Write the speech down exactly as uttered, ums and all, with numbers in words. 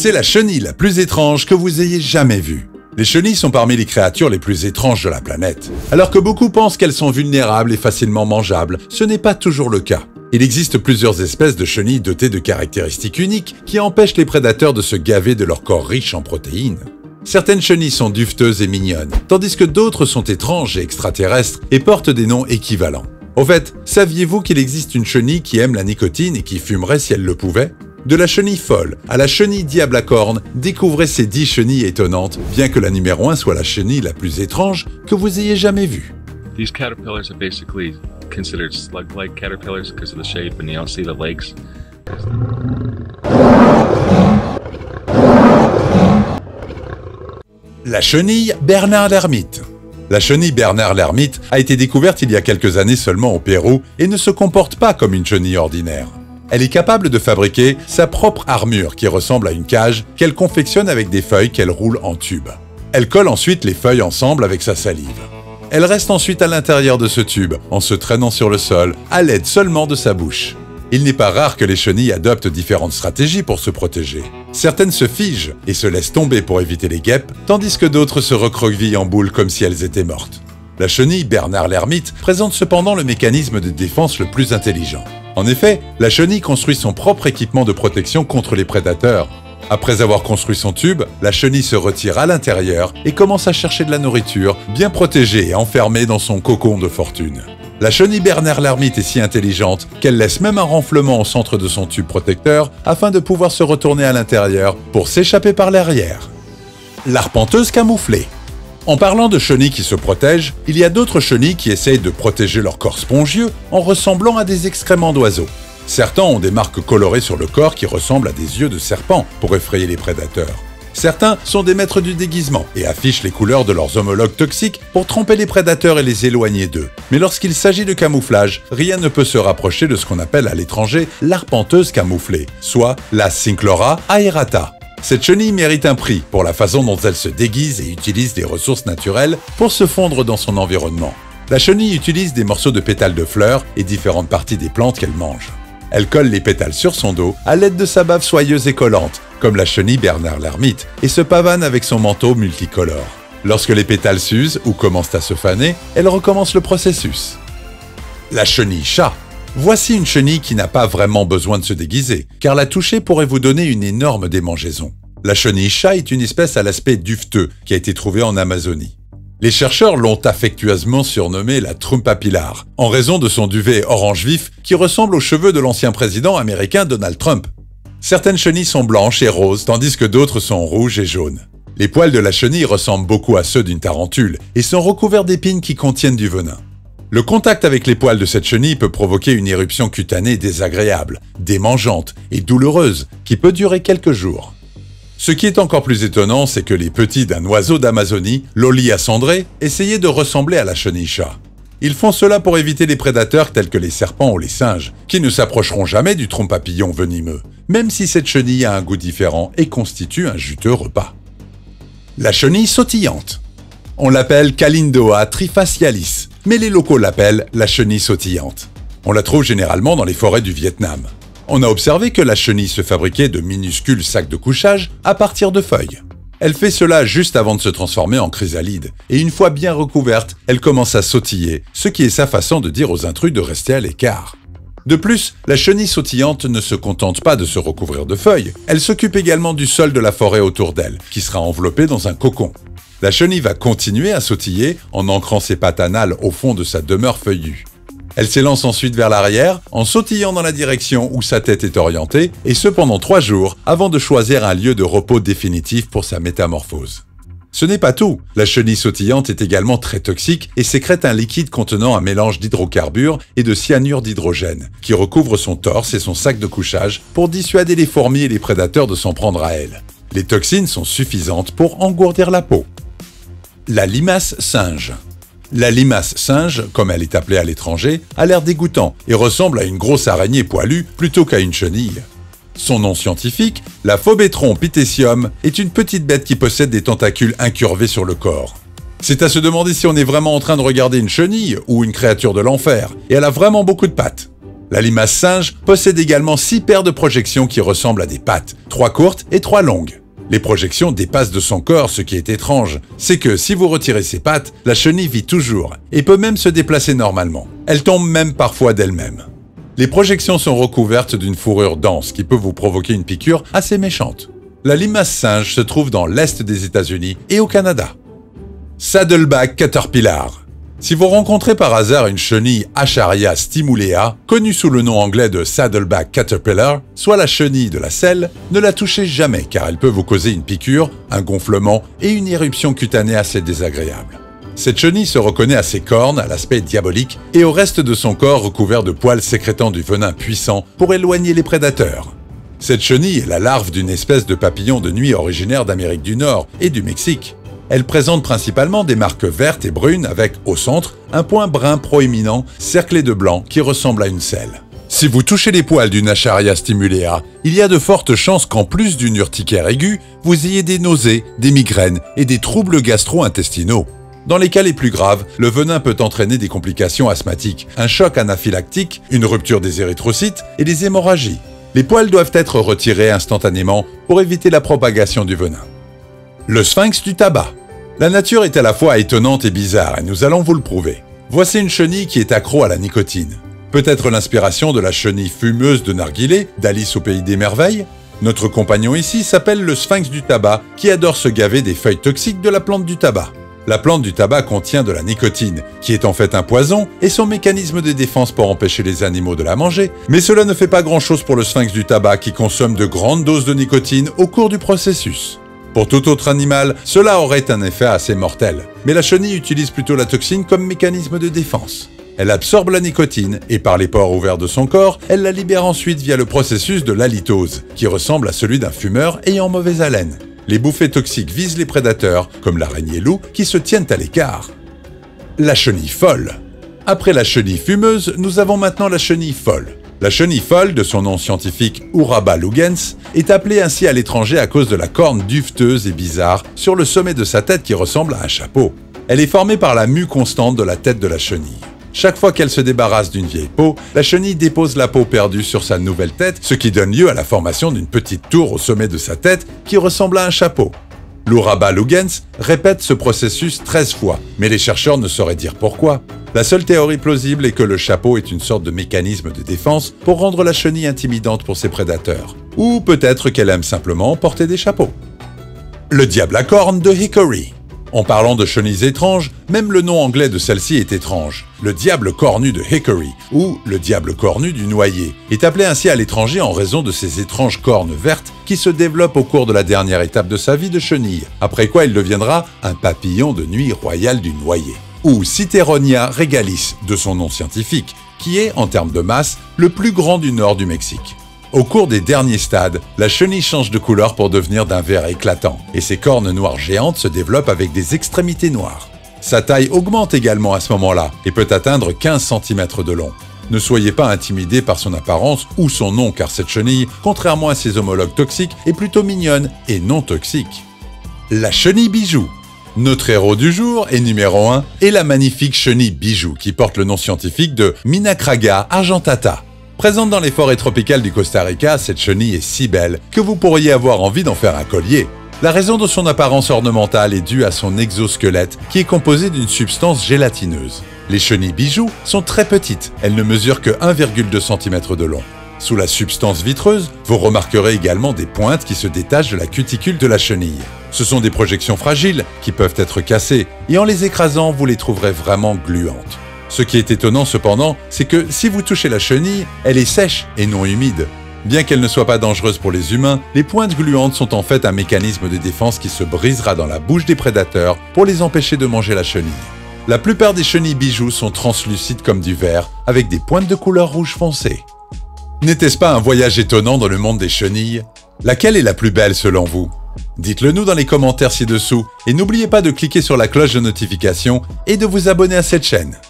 C'est la chenille la plus étrange que vous ayez jamais vue. Les chenilles sont parmi les créatures les plus étranges de la planète. Alors que beaucoup pensent qu'elles sont vulnérables et facilement mangeables, ce n'est pas toujours le cas. Il existe plusieurs espèces de chenilles dotées de caractéristiques uniques qui empêchent les prédateurs de se gaver de leur corps riche en protéines. Certaines chenilles sont duveteuses et mignonnes, tandis que d'autres sont étranges et extraterrestres et portent des noms équivalents. Au fait, saviez-vous qu'il existe une chenille qui aime la nicotine et qui fumerait si elle le pouvait ? De la chenille folle à la chenille diable à cornes, découvrez ces dix chenilles étonnantes, bien que la numéro un soit la chenille la plus étrange que vous ayez jamais vue. These caterpillars are basically considered slug-like caterpillars because of the shape, and you don't see the legs. La chenille Bernard l'ermite. La chenille Bernard l'ermite a été découverte il y a quelques années seulement au Pérou et ne se comporte pas comme une chenille ordinaire. Elle est capable de fabriquer sa propre armure qui ressemble à une cage qu'elle confectionne avec des feuilles qu'elle roule en tube. Elle colle ensuite les feuilles ensemble avec sa salive. Elle reste ensuite à l'intérieur de ce tube en se traînant sur le sol à l'aide seulement de sa bouche. Il n'est pas rare que les chenilles adoptent différentes stratégies pour se protéger. Certaines se figent et se laissent tomber pour éviter les guêpes, tandis que d'autres se recroquevillent en boule comme si elles étaient mortes. La chenille Bernard l'ermite présente cependant le mécanisme de défense le plus intelligent. En effet, la chenille construit son propre équipement de protection contre les prédateurs. Après avoir construit son tube, la chenille se retire à l'intérieur et commence à chercher de la nourriture, bien protégée et enfermée dans son cocon de fortune. La chenille Bernard l'ermite est si intelligente qu'elle laisse même un renflement au centre de son tube protecteur afin de pouvoir se retourner à l'intérieur pour s'échapper par l'arrière. L'arpenteuse camouflée. En parlant de chenilles qui se protègent, il y a d'autres chenilles qui essayent de protéger leur corps spongieux en ressemblant à des excréments d'oiseaux. Certains ont des marques colorées sur le corps qui ressemblent à des yeux de serpent pour effrayer les prédateurs. Certains sont des maîtres du déguisement et affichent les couleurs de leurs homologues toxiques pour tromper les prédateurs et les éloigner d'eux. Mais lorsqu'il s'agit de camouflage, rien ne peut se rapprocher de ce qu'on appelle à l'étranger l'arpenteuse camouflée, soit la Cinclora aerata. Cette chenille mérite un prix pour la façon dont elle se déguise et utilise des ressources naturelles pour se fondre dans son environnement. La chenille utilise des morceaux de pétales de fleurs et différentes parties des plantes qu'elle mange. Elle colle les pétales sur son dos à l'aide de sa bave soyeuse et collante, comme la chenille Bernard l'ermite, et se pavane avec son manteau multicolore. Lorsque les pétales s'usent ou commencent à se faner, elle recommence le processus. La chenille chat. Voici une chenille qui n'a pas vraiment besoin de se déguiser, car la toucher pourrait vous donner une énorme démangeaison. La chenille chat est une espèce à l'aspect duveteux qui a été trouvée en Amazonie. Les chercheurs l'ont affectueusement surnommée la Trumpapillar, en raison de son duvet orange vif qui ressemble aux cheveux de l'ancien président américain Donald Trump. Certaines chenilles sont blanches et roses, tandis que d'autres sont rouges et jaunes. Les poils de la chenille ressemblent beaucoup à ceux d'une tarentule et sont recouverts d'épines qui contiennent du venin. Le contact avec les poils de cette chenille peut provoquer une éruption cutanée désagréable, démangeante et douloureuse qui peut durer quelques jours. Ce qui est encore plus étonnant, c'est que les petits d'un oiseau d'Amazonie, l'Olia cendré, essayaient de ressembler à la chenille chat. Ils font cela pour éviter les prédateurs tels que les serpents ou les singes, qui ne s'approcheront jamais du tronc papillon venimeux, même si cette chenille a un goût différent et constitue un juteux repas. La chenille sautillante. On l'appelle Calindoa trifacialis, mais les locaux l'appellent la chenille sautillante. On la trouve généralement dans les forêts du Vietnam. On a observé que la chenille se fabriquait de minuscules sacs de couchage à partir de feuilles. Elle fait cela juste avant de se transformer en chrysalide, et une fois bien recouverte, elle commence à sautiller, ce qui est sa façon de dire aux intrus de rester à l'écart. De plus, la chenille sautillante ne se contente pas de se recouvrir de feuilles, elle s'occupe également du sol de la forêt autour d'elle, qui sera enveloppé dans un cocon. La chenille va continuer à sautiller en ancrant ses pattes anales au fond de sa demeure feuillue. Elle s'élance ensuite vers l'arrière, en sautillant dans la direction où sa tête est orientée, et ce pendant trois jours, avant de choisir un lieu de repos définitif pour sa métamorphose. Ce n'est pas tout, la chenille sautillante est également très toxique et sécrète un liquide contenant un mélange d'hydrocarbures et de cyanure d'hydrogène, qui recouvre son torse et son sac de couchage pour dissuader les fourmis et les prédateurs de s'en prendre à elle. Les toxines sont suffisantes pour engourdir la peau. La limace singe. La limace singe, comme elle est appelée à l'étranger, a l'air dégoûtant et ressemble à une grosse araignée poilue plutôt qu'à une chenille. Son nom scientifique, la Phobetron pitecium, est une petite bête qui possède des tentacules incurvés sur le corps. C'est à se demander si on est vraiment en train de regarder une chenille ou une créature de l'enfer, et elle a vraiment beaucoup de pattes. La limace singe possède également six paires de projections qui ressemblent à des pattes, trois courtes et trois longues. Les projections dépassent de son corps, ce qui est étrange. C'est que si vous retirez ses pattes, la chenille vit toujours et peut même se déplacer normalement. Elle tombe même parfois d'elle-même. Les projections sont recouvertes d'une fourrure dense qui peut vous provoquer une piqûre assez méchante. La limace singe se trouve dans l'est des États-Unis et au Canada. Saddleback caterpillar. Si vous rencontrez par hasard une chenille Acharia stimulea, connue sous le nom anglais de Saddleback caterpillar, soit la chenille de la selle, ne la touchez jamais car elle peut vous causer une piqûre, un gonflement et une éruption cutanée assez désagréable. Cette chenille se reconnaît à ses cornes, à l'aspect diabolique, et au reste de son corps recouvert de poils sécrétant du venin puissant pour éloigner les prédateurs. Cette chenille est la larve d'une espèce de papillon de nuit originaire d'Amérique du Nord et du Mexique. Elle présente principalement des marques vertes et brunes avec, au centre, un point brun proéminent cerclé de blanc qui ressemble à une selle. Si vous touchez les poils d'une Acharia stimulea, il y a de fortes chances qu'en plus d'une urticaire aiguë, vous ayez des nausées, des migraines et des troubles gastro-intestinaux. Dans les cas les plus graves, le venin peut entraîner des complications asthmatiques, un choc anaphylactique, une rupture des érythrocytes et des hémorragies. Les poils doivent être retirés instantanément pour éviter la propagation du venin. Le sphinx du tabac. La nature est à la fois étonnante et bizarre et nous allons vous le prouver. Voici une chenille qui est accro à la nicotine. Peut-être l'inspiration de la chenille fumeuse de narguilé d'Alice au pays des merveilles? Notre compagnon ici s'appelle le sphinx du tabac qui adore se gaver des feuilles toxiques de la plante du tabac. La plante du tabac contient de la nicotine, qui est en fait un poison, et son mécanisme de défense pour empêcher les animaux de la manger, mais cela ne fait pas grand-chose pour le sphinx du tabac qui consomme de grandes doses de nicotine au cours du processus. Pour tout autre animal, cela aurait un effet assez mortel, mais la chenille utilise plutôt la toxine comme mécanisme de défense. Elle absorbe la nicotine et par les pores ouverts de son corps, elle la libère ensuite via le processus de l'halitose, qui ressemble à celui d'un fumeur ayant mauvaise haleine. Les bouffées toxiques visent les prédateurs, comme l'araignée-loup, qui se tiennent à l'écart. La chenille folle. Après la chenille fumeuse, nous avons maintenant la chenille folle. La chenille folle, de son nom scientifique Uraba lugens, est appelée ainsi à l'étranger à cause de la corne duveteuse et bizarre sur le sommet de sa tête qui ressemble à un chapeau. Elle est formée par la mue constante de la tête de la chenille. Chaque fois qu'elle se débarrasse d'une vieille peau, la chenille dépose la peau perdue sur sa nouvelle tête, ce qui donne lieu à la formation d'une petite tour au sommet de sa tête qui ressemble à un chapeau. L'Uraba lugens répète ce processus treize fois, mais les chercheurs ne sauraient dire pourquoi. La seule théorie plausible est que le chapeau est une sorte de mécanisme de défense pour rendre la chenille intimidante pour ses prédateurs. Ou peut-être qu'elle aime simplement porter des chapeaux. Le diable à cornes de Hickory. En parlant de chenilles étranges, même le nom anglais de celle-ci est étrange. Le diable cornu de Hickory, ou le diable cornu du noyer, est appelé ainsi à l'étranger en raison de ses étranges cornes vertes qui se développent au cours de la dernière étape de sa vie de chenille, après quoi il deviendra un papillon de nuit royal du noyer. Ou Cytheronia regalis, de son nom scientifique, qui est, en termes de masse, le plus grand du nord du Mexique. Au cours des derniers stades, la chenille change de couleur pour devenir d'un vert éclatant, et ses cornes noires géantes se développent avec des extrémités noires. Sa taille augmente également à ce moment-là, et peut atteindre quinze centimètres de long. Ne soyez pas intimidés par son apparence ou son nom, car cette chenille, contrairement à ses homologues toxiques, est plutôt mignonne et non toxique. La chenille bijou. Notre héros du jour est numéro un, et la magnifique chenille bijou, qui porte le nom scientifique de Minacraga argentata. Présente dans les forêts tropicales du Costa Rica, cette chenille est si belle que vous pourriez avoir envie d'en faire un collier. La raison de son apparence ornementale est due à son exosquelette qui est composé d'une substance gélatineuse. Les chenilles bijoux sont très petites, elles ne mesurent que un virgule deux centimètres de long. Sous la substance vitreuse, vous remarquerez également des pointes qui se détachent de la cuticule de la chenille. Ce sont des projections fragiles qui peuvent être cassées et en les écrasant, vous les trouverez vraiment gluantes. Ce qui est étonnant cependant, c'est que si vous touchez la chenille, elle est sèche et non humide. Bien qu'elle ne soit pas dangereuse pour les humains, les pointes gluantes sont en fait un mécanisme de défense qui se brisera dans la bouche des prédateurs pour les empêcher de manger la chenille. La plupart des chenilles bijoux sont translucides comme du verre, avec des pointes de couleur rouge foncé. N'était-ce pas un voyage étonnant dans le monde des chenilles? Laquelle est la plus belle selon vous? Dites-le nous dans les commentaires ci-dessous et n'oubliez pas de cliquer sur la cloche de notification et de vous abonner à cette chaîne.